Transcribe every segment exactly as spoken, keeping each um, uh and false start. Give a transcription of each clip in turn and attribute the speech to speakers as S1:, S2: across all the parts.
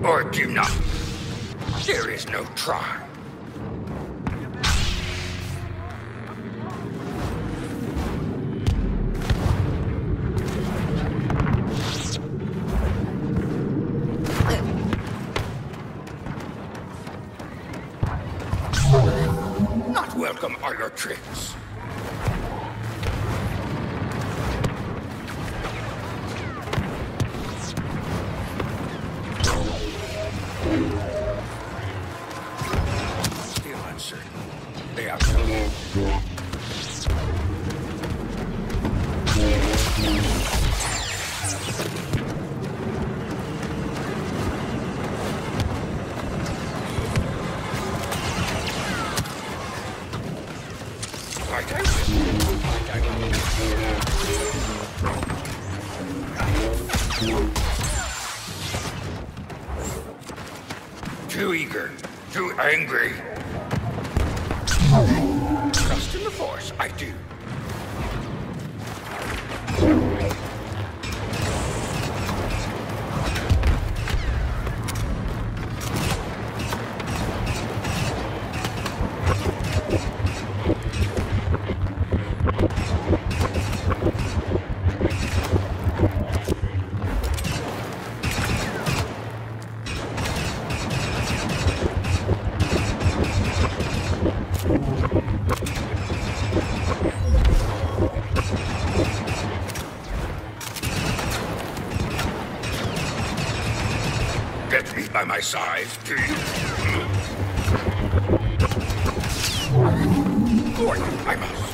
S1: Or do not. There is no try. Not welcome are your tricks. Still uncertain. They are coming. Like I will. Like I will. Too eager. Too angry. Trust in the Force, I do. Get me by my side, do you? For you, I must.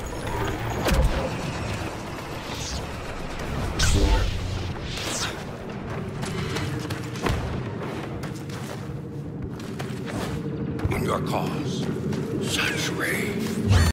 S1: In your cause, such rage.